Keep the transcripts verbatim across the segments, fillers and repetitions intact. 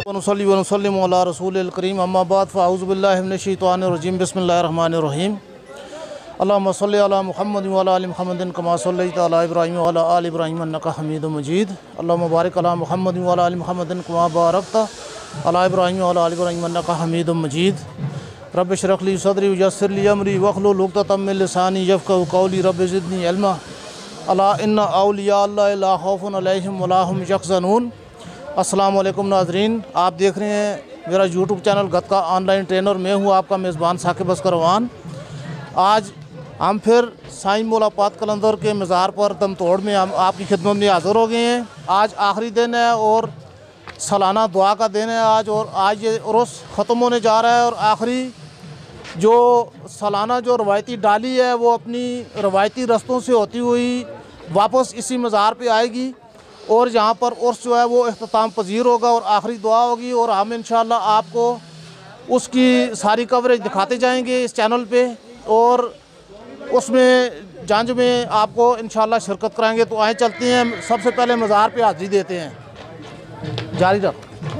वनुसल्ली वनुसल्लिमु अला रसूलिल करीम अम्मा बाद फ़अऊज़ु बिल्लाहि मिनश शैतानिर रजीम बिस्मिल्लाहिर रहमानिर रहीम अल्लाहुम्मा सल्लि अला मुहम्मद व अला आलि मुहम्मदिन कमा सल्लैता अला इब्राहीम व अला आलि इब्राहीम इन्नका हमीदुम मजीद अल्लाहुम्मा बारिक अला मुहम्मद व अला आलि मुहम्मदिन कमा बारकता अला इब्राहीम व अला आलि इब्राहीम इन्नका हमीदुम मजीद रब्बि इश्रह ली सदरी व यस्सिर ली अमरी वहलुल उक़दतम मिन लिसानी यफ़क़हू क़ौली रब्बि ज़िदनी इल्मा अला इन्ना औलिया अल्लाहि ला खौफ़ुन अलैहिम व ला हुम यहज़नून। अस्सलाम वालेकुम नाज़रीन, आप देख रहे हैं मेरा YouTube channel Gatka online trainer. मैं हूं आपका मेज़बान साकिब अस्करवान। आज हम फिर साईं मौला पात कलंदर के मज़ार पर दमतोड़ में हम आपकी खिदमत में हाज़िर हो गए हैं। आज आखिरी दिन है और सालाना दुआ का दिन है आज, और आज ये उर्स ख़त्म होने जा रहा है और आखिरी जो सालाना जो रवायती डाली है वो अपनी रवायती रस्तों से होती हुई वापस इसी मज़ार पे आएगी और यहाँ पर उर्स जो है वो इख्तिताम पजीर होगा और आखिरी दुआ होगी। और हम इंशाअल्लाह आपको उसकी सारी कवरेज दिखाते जाएंगे इस चैनल पे और उसमें जंज में आपको इंशाअल्लाह शिरकत कराएंगे। तो आए चलते हैं, सबसे पहले मज़ार पे हाज़िरी देते हैं। जारी रख।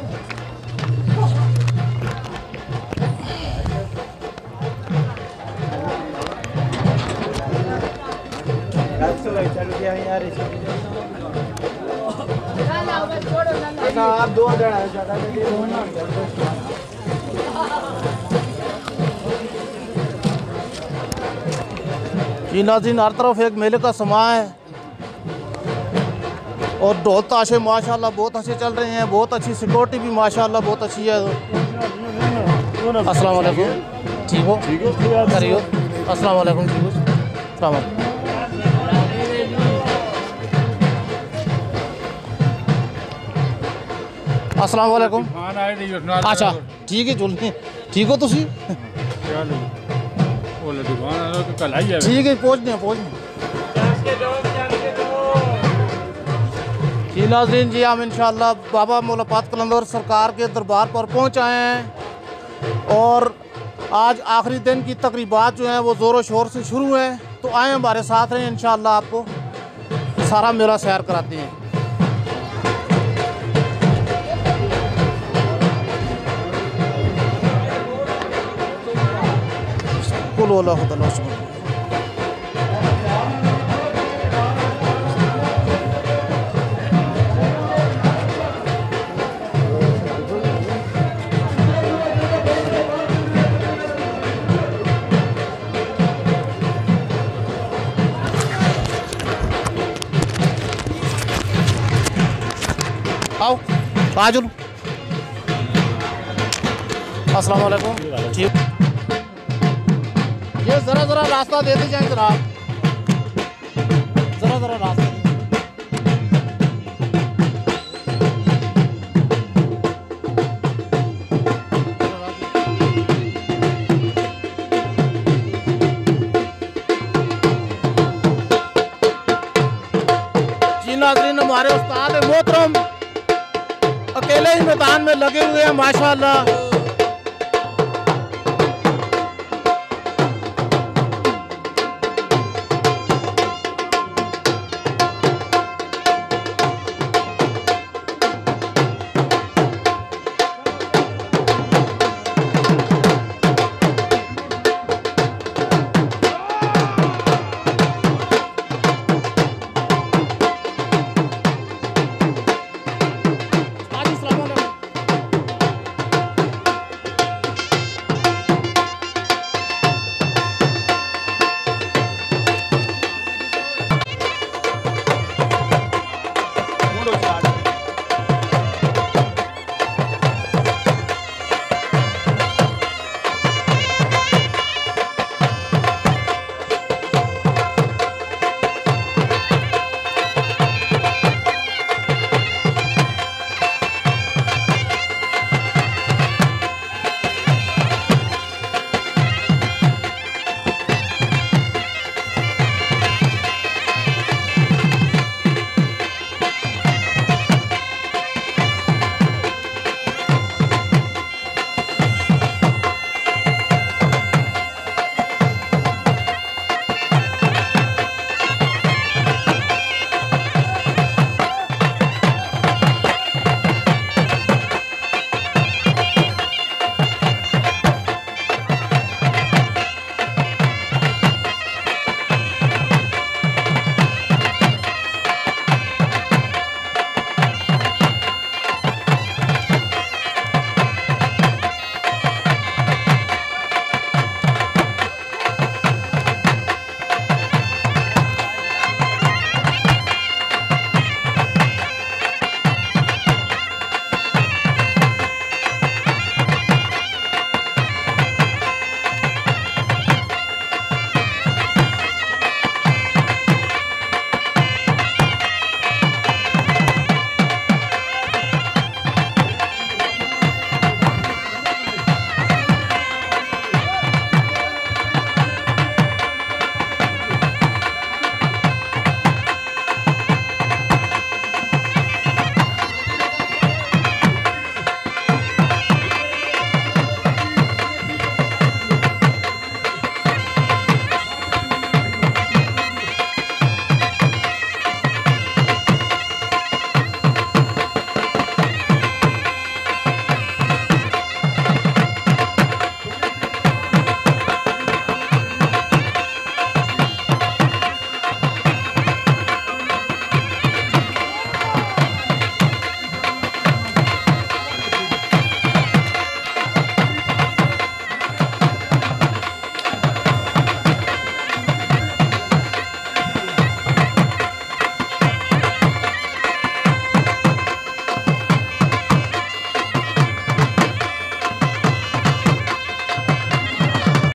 आप दो ज़्यादा जी नाज़रीन, हर तरफ एक मेले का समा है और ढोल ताशे माशाल्लाह बहुत अच्छे चल रहे हैं। बहुत अच्छी सिक्योरिटी भी माशाल्लाह बहुत अच्छी है। अस्सलाम वालेकुम, ठीक हो? ठीक हो करियो। अस्सलाम वालेकुम, ठीक हो? अस्सलाम वालेकुम। अस्सलाम वालेकुम। अच्छा ठीक है, जुल ठीक हो तुसी? ठीक है, पहुँचने पहुँचने जी नाज़रीन जी, हम इंशाअल्लाह बाबा मौला पात कलंदर सरकार के दरबार पर पहुँच आए हैं और आज आखिरी दिन की तकरीबात जो हैं वो ज़ोरों शोर से शुरू हैं। तो आए हमारे साथ रहें, इंशाअल्लाह आपको सारा मेला सैर कराते हैं। आओ आ चलो। अस्सलाम वालेकुम, ठीक। ये ज़रा ज़रा रास्ता देते जाएं जरा, ज़रा ज़रा रास्ता। जी नाज़रीन, हमारे उस्ताद मोहतरम अकेले ही मैदान में लगे हुए हैं माशाअल्लाह।